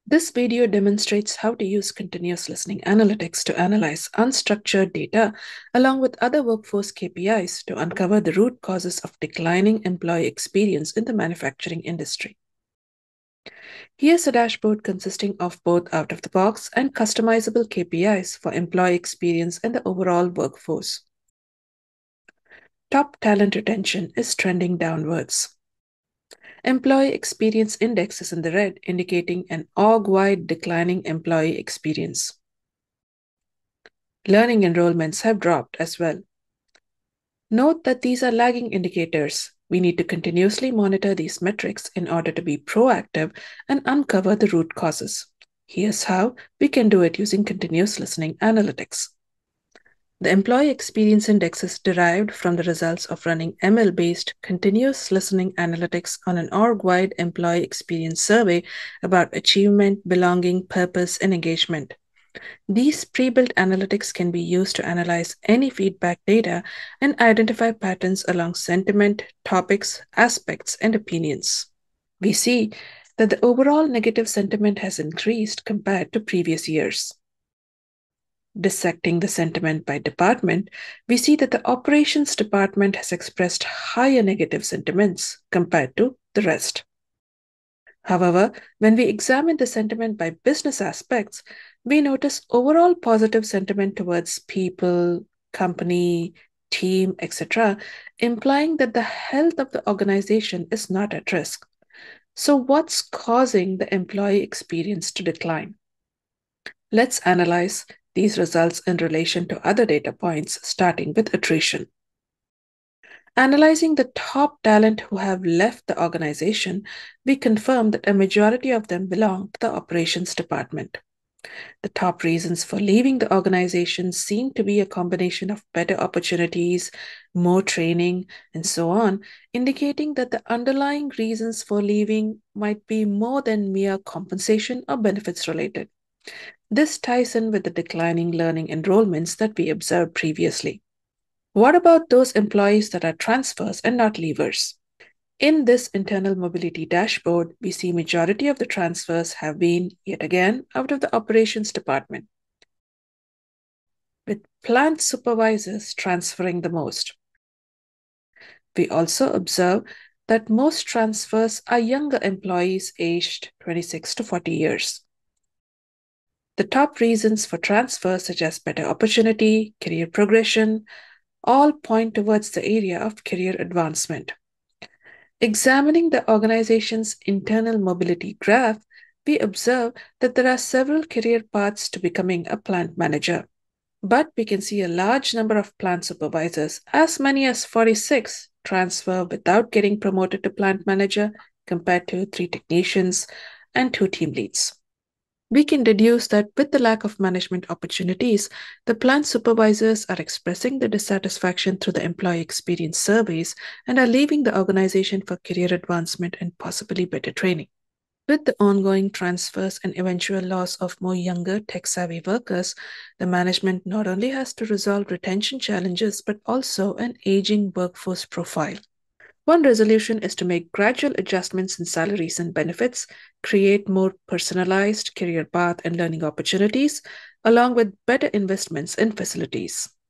This video demonstrates how to use continuous listening analytics to analyze unstructured data along with other workforce KPIs to uncover the root causes of declining employee experience in the manufacturing industry. Here's a dashboard consisting of both out-of-the-box and customizable KPIs for employee experience and the overall workforce. Top talent retention is trending downwards. Employee experience index is in the red, indicating an org-wide declining employee experience. Learning enrollments have dropped as well. Note that these are lagging indicators. We need to continuously monitor these metrics in order to be proactive and uncover the root causes. Here's how we can do it using continuous listening analytics. The Employee Experience Index is derived from the results of running ML-based continuous listening analytics on an org-wide employee experience survey about achievement, belonging, purpose, and engagement. These pre-built analytics can be used to analyze any feedback data and identify patterns along sentiment, topics, aspects, and opinions. We see that the overall negative sentiment has increased compared to previous years. Dissecting the sentiment by department, we see that the operations department has expressed higher negative sentiments compared to the rest. However, when we examine the sentiment by business aspects, we notice overall positive sentiment towards people, company, team, etc., implying that the health of the organization is not at risk. So, what's causing the employee experience to decline? Let's analyze these results in relation to other data points, starting with attrition. Analyzing the top talent who have left the organization, we confirm that a majority of them belong to the operations department. The top reasons for leaving the organization seem to be a combination of better opportunities, more training, and so on, indicating that the underlying reasons for leaving might be more than mere compensation or benefits related. This ties in with the declining learning enrollments that we observed previously. What about those employees that are transfers and not leavers? In this internal mobility dashboard, we see majority of the transfers have been, yet again, out of the operations department, with plant supervisors transferring the most. We also observe that most transfers are younger employees aged 26 to 40 years. The top reasons for transfer, such as better opportunity, career progression, all point towards the area of career advancement. Examining the organization's internal mobility graph, we observe that there are several career paths to becoming a plant manager. But we can see a large number of plant supervisors, as many as 46, transfer without getting promoted to plant manager compared to 3 technicians and 2 team leads. We can deduce that with the lack of management opportunities, the plant supervisors are expressing the dissatisfaction through the employee experience surveys and are leaving the organization for career advancement and possibly better training. With the ongoing transfers and eventual loss of more younger tech-savvy workers, the management not only has to resolve retention challenges but also an aging workforce profile. One resolution is to make gradual adjustments in salaries and benefits, create more personalized career path and learning opportunities, along with better investments in facilities.